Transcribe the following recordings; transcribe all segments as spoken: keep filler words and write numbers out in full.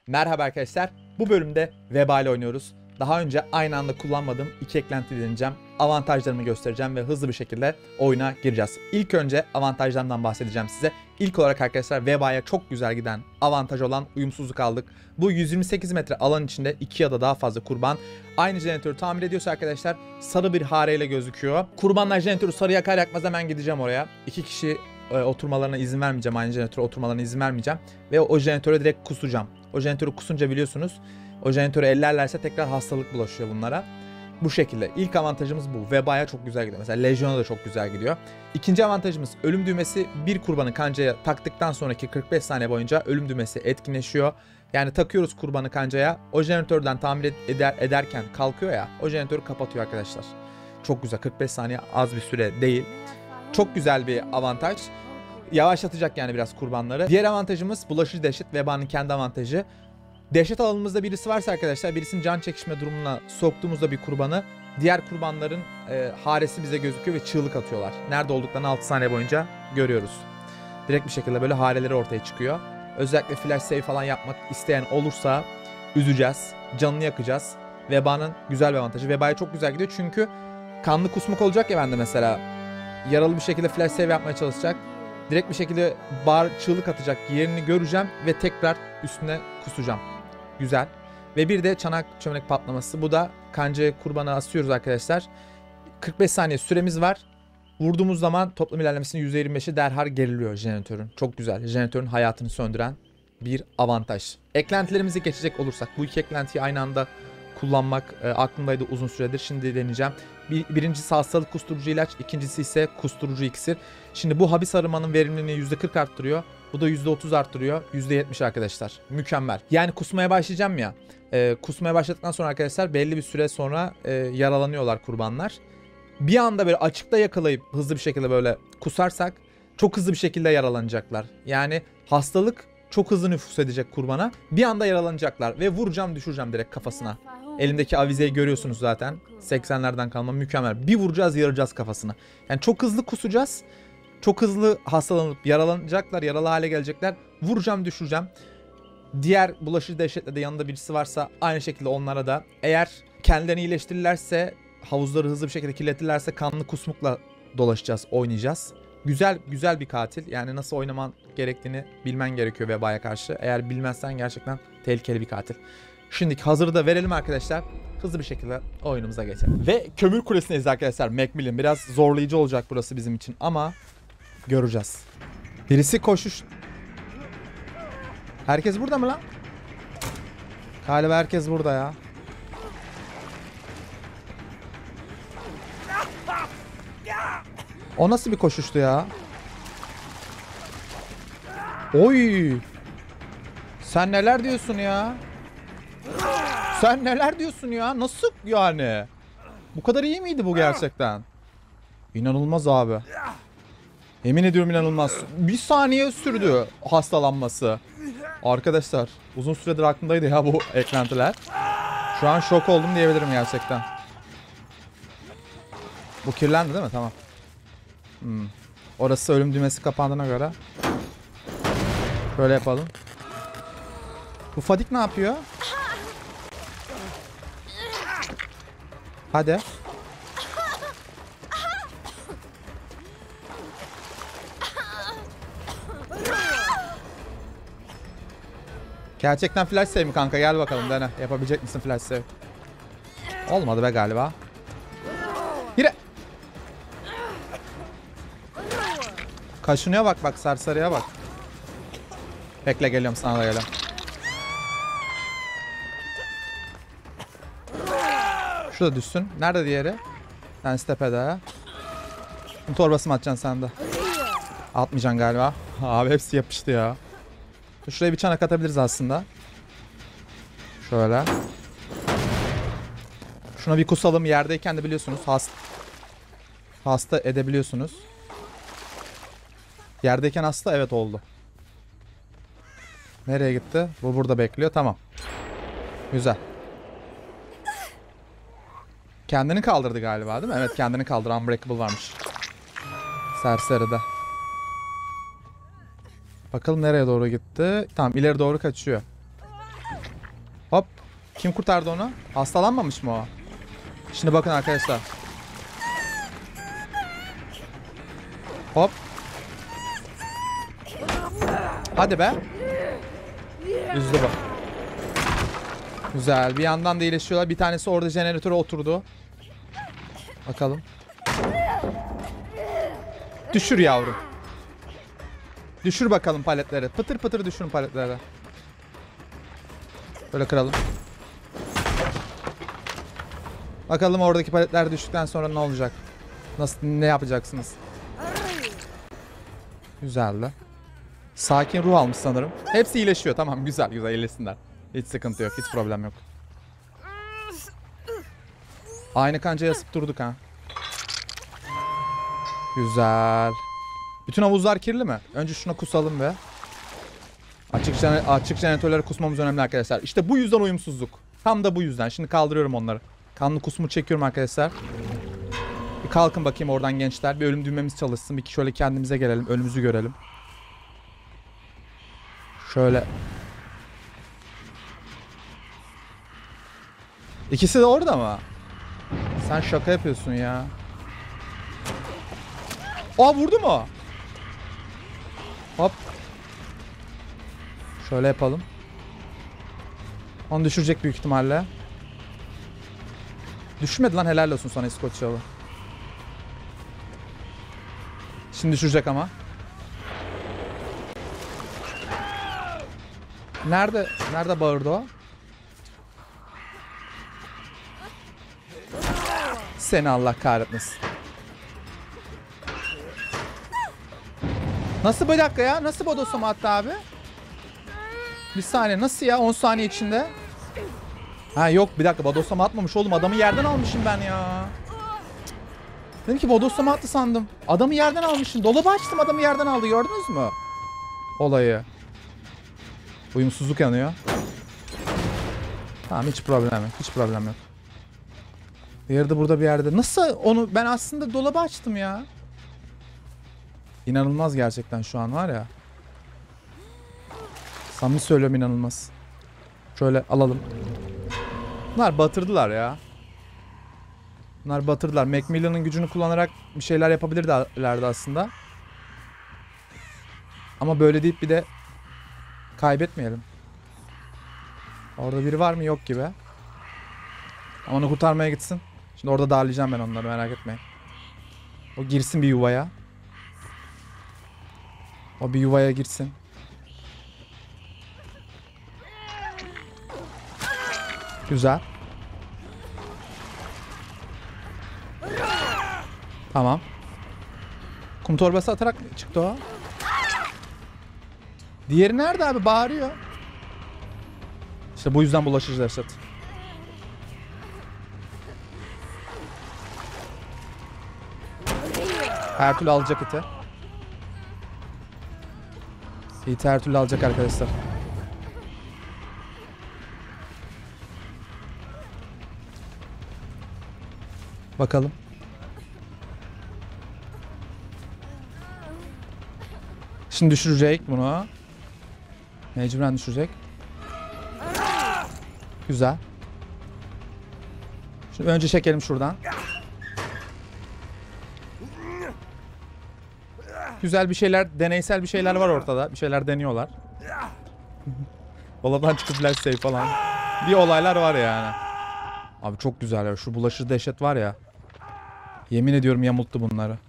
Merhaba arkadaşlar, bu bölümde Veba ile oynuyoruz. Daha önce aynı anda kullanmadığım iki eklenti deneyeceğim. Avantajlarımı göstereceğim ve hızlı bir şekilde oyuna gireceğiz. İlk önce avantajlarından bahsedeceğim size. İlk olarak arkadaşlar Veba'ya çok güzel giden avantaj olan uyumsuzluk aldık. Bu yüz yirmi sekiz metre alan içinde iki ya da daha fazla kurban aynı jeneratörü tamir ediyorsa arkadaşlar sarı bir hareyle gözüküyor. Kurbanlar jeneratörü sarı yakar yakmaz hemen gideceğim oraya. İki kişi e, oturmalarına izin vermeyeceğim, aynı jeneratöre oturmalarına izin vermeyeceğim. Ve o jeneratöre direkt kusacağım. O jeneratörü kusunca biliyorsunuz o jeneratörü ellerlerse tekrar hastalık bulaşıyor bunlara. Bu şekilde. İlk avantajımız bu. Veba'ya çok güzel gidiyor. Mesela Legion'a da çok güzel gidiyor. İkinci avantajımız ölüm düğmesi. Bir kurbanı kancaya taktıktan sonraki kırk beş saniye boyunca ölüm düğmesi etkinleşiyor. Yani takıyoruz kurbanı kancaya. O jeneratörden tamir eder, ederken kalkıyor ya. O jeneratörü kapatıyor arkadaşlar. Çok güzel. kırk beş saniye az bir süre değil. Çok güzel bir avantaj. Yavaşlatacak yani biraz kurbanları. Diğer avantajımız bulaşıcı dehşet. Veba'nın kendi avantajı. Dehşet alanımızda birisi varsa arkadaşlar, birisinin can çekişme durumuna soktuğumuzda bir kurbanı, diğer kurbanların e, haresi bize gözüküyor ve çığlık atıyorlar. Nerede olduklarını altı saniye boyunca görüyoruz. Direkt bir şekilde böyle hareleri ortaya çıkıyor. Özellikle flash save falan yapmak isteyen olursa üzeceğiz, canını yakacağız. Veba'nın güzel bir avantajı. Veba'ya çok güzel gidiyor çünkü kanlı kusmuk olacak ya bende mesela. Yaralı bir şekilde flash save yapmaya çalışacak. Direkt bir şekilde bağır, çığlık atacak, yerini göreceğim ve tekrar üstüne kusacağım. Güzel. Ve bir de çanak çömlek patlaması. Bu da kancaya kurbanı asıyoruz arkadaşlar. kırk beş saniye süremiz var. Vurduğumuz zaman toplam ilerlemesinin yüzde yirmi beşi derhal geriliyor jeneratörün. Çok güzel. Jeneratörün hayatını söndüren bir avantaj. Eklentilerimizi geçecek olursak, bu iki eklentiyi aynı anda kullanmak e, aklımdaydı uzun süredir. Şimdi deneyeceğim. Bir, birincisi hastalık kusturucu ilaç, ikincisi ise kusturucu iksir. Şimdi bu habis arımanın verimliliğini yüzde kırk arttırıyor. Bu da yüzde otuz arttırıyor. yüzde yetmiş arkadaşlar. Mükemmel. Yani kusmaya başlayacağım ya. E, kusmaya başladıktan sonra arkadaşlar belli bir süre sonra e, yaralanıyorlar kurbanlar. Bir anda böyle açıkta yakalayıp hızlı bir şekilde böyle kusarsak çok hızlı bir şekilde yaralanacaklar. Yani hastalık çok hızlı nüfuz edecek kurbana. Bir anda yaralanacaklar ve vuracağım düşüreceğim direkt kafasına. Elimdeki avizeyi görüyorsunuz zaten. seksenlerden kalma mükemmel. Bir vuracağız yaracağız kafasına. Yani çok hızlı kusacağız. Çok hızlı hastalanıp yaralanacaklar, yaralı hale gelecekler. Vuracağım düşüreceğim. Diğer bulaşıcı dehşetle de yanında birisi varsa aynı şekilde onlara da. Eğer kendilerini iyileştirirlerse, havuzları hızlı bir şekilde kirletirlerse kanlı kusmukla dolaşacağız, oynayacağız. Güzel güzel bir katil. Yani nasıl oynaman gerektiğini bilmen gerekiyor Veba'ya karşı. Eğer bilmezsen gerçekten tehlikeli bir katil. Şimdi hazırı da verelim arkadaşlar. Hızlı bir şekilde oyunumuza geçelim. Ve kömür kulesindeyiz arkadaşlar. Macmillan. Biraz zorlayıcı olacak burası bizim için ama göreceğiz. Birisi koşuş. Herkes burada mı lan? Galiba herkes burada ya. O nasıl bir koşuştu ya? Oy! Sen neler diyorsun ya? Sen neler diyorsun ya? Nasıl yani? Bu kadar iyi miydi bu gerçekten? İnanılmaz abi. Emin ediyorum inanılmaz. Bir saniye sürdü hastalanması. Arkadaşlar uzun süredir aklımdaydı ya bu eklentiler. Şu an şok oldum diyebilirim gerçekten. Bu kirlendi değil mi? Tamam. Hmm. Orası ölüm düğmesi kapandığına göre. Böyle yapalım. Bu Fadik ne yapıyor? Hadi. Gerçekten flash save mi kanka? Gel bakalım dene. Yapabilecek misin flash save? Olmadı be galiba. Yine. Kaşınıyor bak bak, sarsarıya bak. Bekle geliyorum, sana da geliyorum. Şurada düşsün. Nerede diğeri? Yani tepede. Torbası mı atacaksın sen de? Atmayacaksın galiba. Abi hepsi yapıştı ya. Şuraya bir çanak atabiliriz aslında. Şöyle. Şuna bir kusalım. Yerdeyken de biliyorsunuz hasta, hasta edebiliyorsunuz. Yerdeyken hasta, evet oldu. Nereye gitti? Bu burada bekliyor. Tamam. Güzel. Kendini kaldırdı galiba değil mi? Evet, kendini kaldır. Unbreakable varmış. Serseride. Bakalım nereye doğru gitti. Tamam, ileri doğru kaçıyor. Hop. Kim kurtardı onu? Hastalanmamış mı o? Şimdi bakın arkadaşlar. Hop. Hadi be. Üzdü bu. Güzel. Bir yandan da iyileşiyorlar. Bir tanesi orada jeneratöre oturdu. Bakalım. Düşür yavrum. Düşür bakalım paletleri. Pıtır pıtır düşürün paletleri. Böyle kıralım. Bakalım oradaki paletler düştükten sonra ne olacak? Nasıl, ne yapacaksınız? Güzeldi. Sakin ruh almış sanırım. Hepsi iyileşiyor. Tamam, güzel güzel iyileşsinler. Hiç sıkıntı yok. Hiç problem yok. Aynı kancaya asıp durduk ha. Güzel. Bütün havuzlar kirli mi? Önce şuna kusalım be. Açık, açık jeneratörlere kusmamız önemli arkadaşlar. İşte bu yüzden uyumsuzluk. Tam da bu yüzden. Şimdi kaldırıyorum onları. Kanlı kusmu çekiyorum arkadaşlar. Bir kalkın bakayım oradan gençler. Bir ölüm düğmemiz çalışsın. Bir şöyle kendimize gelelim. Önümüzü görelim. Şöyle. İkisi de orada mı? Sen şaka yapıyorsun ya. Aa, vurdu mu? Hop. Şöyle yapalım. Onu düşürecek büyük ihtimalle. Düşmedi lan, helal olsun sana İskoçyalı. Şimdi düşürecek ama. Nerede? Nerede bağırdı o? Seni Allah kahretmesin. Nasıl bir dakika ya? Nasıl bodoslama attı abi? Bir saniye, nasıl ya? on saniye içinde. Ha yok, bir dakika, bodoslama atmamış oğlum. Adamı yerden almışım ben ya. Dedim ki bodoslama attı sandım. Adamı yerden almışım. Dolabı açtım, adamı yerden aldı, gördünüz mü? Olayı. Uyumsuzluk yanıyor. Tamam, hiç problem yok. Hiç problem yok. Diğeri de burada bir yerde. Nasıl onu ben aslında dolabı açtım ya. İnanılmaz gerçekten şu an var ya. Samimi söylüyorum, inanılmaz. Şöyle alalım. Bunlar batırdılar ya. Bunlar batırdılar. Macmillan'ın gücünü kullanarak bir şeyler yapabilirlerdi aslında. Ama böyle deyip bir de kaybetmeyelim. Orada biri var mı? Yok gibi. Ama onu kurtarmaya gitsin. Şimdi orada darlayacağım ben onları, merak etmeyin. O girsin bir yuvaya. O bir yuvaya girsin. Güzel. Tamam. Kum torbası atarak çıktı o. Diğeri nerede abi? Bağırıyor. İşte bu yüzden bulaşıcı dehşet. Her türlü alacak iti. İti her türlü alacak arkadaşlar. Bakalım. Şimdi düşürecek bunu. Mecburen düşürecek. Güzel. Şimdi önce çekelim şuradan. Güzel bir şeyler, deneysel bir şeyler var ortada. Bir şeyler deniyorlar. Dolaptan çıkıp flash save falan. Bir olaylar var yani. Abi çok güzel ya. Şu bulaşıcı dehşet var ya. Yemin ediyorum yamulttu bunları.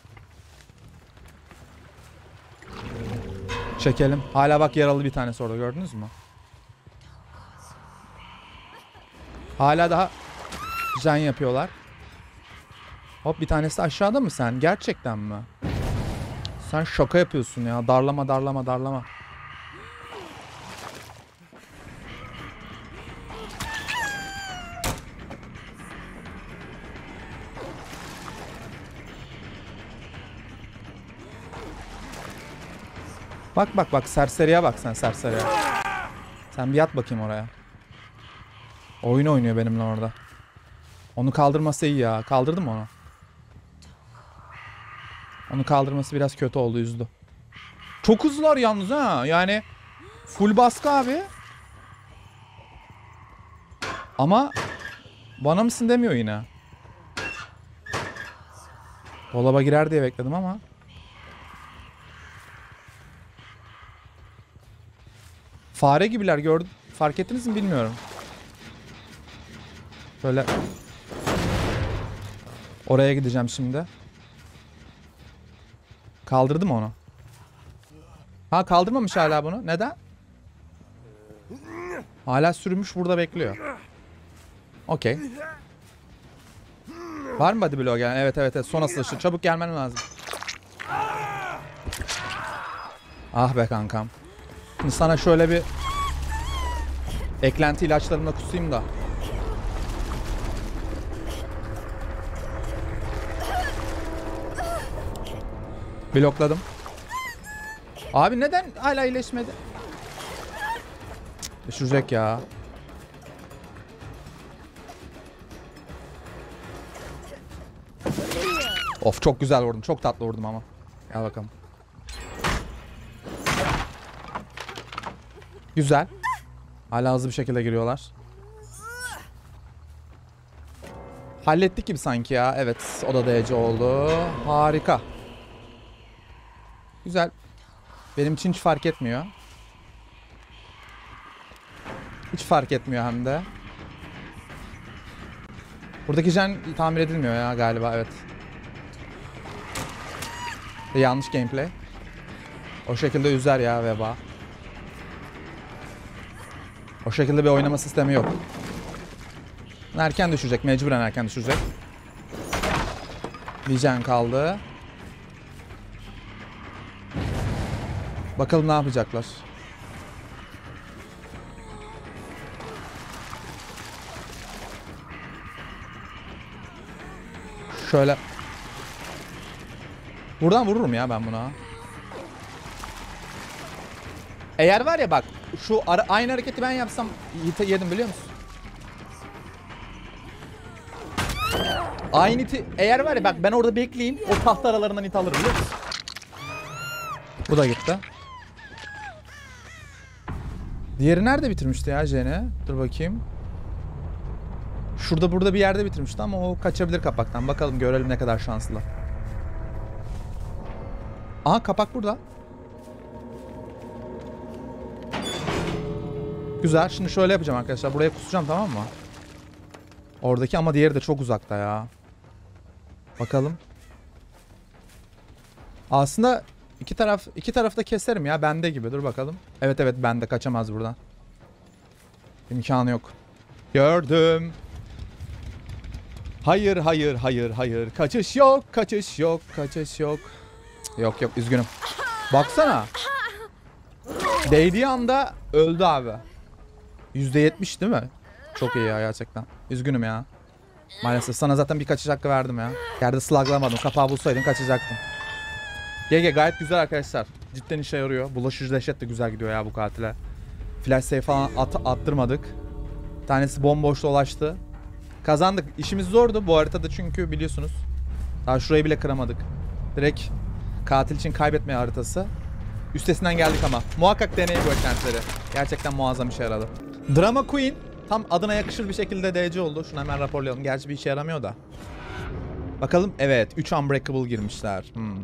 Çekelim. Hala bak yaralı bir tanesi orada, gördünüz mü? Hala daha can yapıyorlar. Hop, bir tanesi aşağıda mı sen? Gerçekten mi? Sen şaka yapıyorsun ya. Darlama darlama darlama. Bak bak bak, serseriye bak sen, serseriye. Sen bir yat bakayım oraya. Oyun oynuyor benimle orada. Onu kaldırması iyi ya. Kaldırdı mı onu? Onu kaldırması biraz kötü oldu, üzdü. Çok hızlılar yalnız ha. Yani full baskı abi. Ama bana mısın demiyor yine. Dolaba girer diye bekledim ama. Fare gibiler, gördüm. Fark ettiniz mi bilmiyorum. Böyle. Oraya gideceğim şimdi. Kaldırdım onu. Ha, kaldırmamış hala bunu. Neden? Hala sürünmüş burada bekliyor. Okey. Var mı body blow gelen? Evet evet evet. Son asılışı. Çabuk gelmen lazım. Ah be kankam. Şimdi sana şöyle bir eklenti ilaçlarımla kusayım da. Blokladım. Abi neden hala iyileşmedi? Düşürecek ya. Of, çok güzel vurdum. Çok tatlı vurdum ama. Gel bakalım. Güzel. Hala hızlı bir şekilde giriyorlar. Hallettik gibi sanki ya. Evet, o da D C oldu. Harika. Güzel. Benim için hiç fark etmiyor. Hiç fark etmiyor hem de. Buradaki gen tamir edilmiyor ya galiba, evet. Yanlış gameplay. O şekilde üzer ya Veba. O şekilde bir oynama sistemi yok. Erken düşecek. Mecburen erken düşecek. Bir gen kaldı. Bakalım ne yapacaklar. Şöyle. Buradan vururum ya ben buna. Eğer var ya bak, şu ara, aynı hareketi ben yapsam yedim biliyor musun? Aynı iti, eğer var ya bak ben orada bekleyeyim, o tahta aralarından it alırım biliyor musun? Bu da gitti. Diğeri nerede bitirmişti ya Jen'i? Dur bakayım. Şurada burada bir yerde bitirmişti ama o kaçabilir kapaktan. Bakalım görelim ne kadar şanslı. Aha, kapak burada. Güzel. Şimdi şöyle yapacağım arkadaşlar. Buraya kusacağım, tamam mı? Oradaki ama diğeri de çok uzakta ya. Bakalım. Aslında iki taraf iki tarafta keserim ya. Bende gibi. Dur bakalım. Evet evet bende. Kaçamaz buradan. İmkanı yok. Gördüm. Hayır hayır hayır hayır. Kaçış yok. Kaçış yok. Kaçış yok. Cık, yok yok üzgünüm. Baksana. Değdiği anda öldü abi. yüzde yetmiş değil mi? Çok iyi ya gerçekten. Üzgünüm ya. Maalesef sana zaten bir kaçış hakkı verdim ya. Yerde sluglamadım. Kapağı bulsaydın kaçacaktım. G G gayet güzel arkadaşlar. Cidden işe yarıyor. Bulaşıcı dehşet de güzel gidiyor ya bu katile. Flash save falan at attırmadık. Bir tanesi bomboş dolaştı. Kazandık. İşimiz zordu bu haritada çünkü biliyorsunuz. Daha şurayı bile kıramadık. Direkt katil için kaybetme haritası. Üstesinden geldik ama. Muhakkak deneyin bu eklentileri. Gerçekten muazzam işe yaradı. Drama Queen tam adına yakışır bir şekilde D C oldu. Şunu hemen raporlayalım. Gerçi bir işe yaramıyor da. Bakalım. Evet. üç Unbreakable girmişler. Hmm.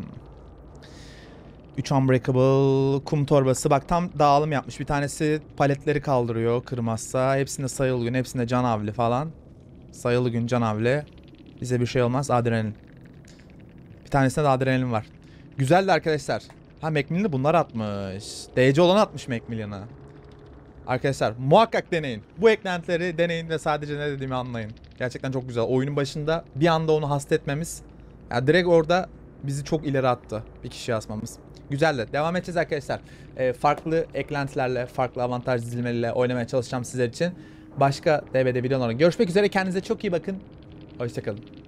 üç Unbreakable. Kum torbası. Bak tam dağılım yapmış. Bir tanesi paletleri kaldırıyor kırmazsa. Hepsinde sayılı gün. Hepsinde canavli falan. Sayılı gün canavli. Bize bir şey olmaz. Adrenalin. Bir tanesinde de adrenalin var. Güzeldi arkadaşlar. Ha, Macmillan'ı bunlar atmış. D C olan atmış Macmillan'ı. Arkadaşlar muhakkak deneyin. Bu eklentileri deneyin ve sadece ne dediğimi anlayın. Gerçekten çok güzel. Oyunun başında bir anda onu hasta etmemiz. Yani direkt orada bizi çok ileri attı. Bir kişi asmamız. Güzeldi. Devam edeceğiz arkadaşlar. Ee, farklı eklentilerle, farklı avantaj dizilmeleriyle oynamaya çalışacağım sizler için. Başka D B D videolarına görüşmek üzere. Kendinize çok iyi bakın. Hoşçakalın.